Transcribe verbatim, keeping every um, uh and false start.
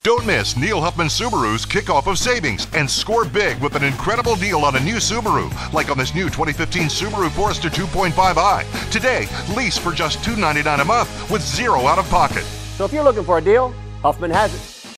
Don't miss Neil Huffman Subaru's Kickoff of Savings and score big with an incredible deal on a new Subaru, like on this new twenty fifteen Subaru Forester two point five i. Today, lease for just two hundred ninety-nine dollars a month with zero out of pocket. So if you're looking for a deal, Huffman has it.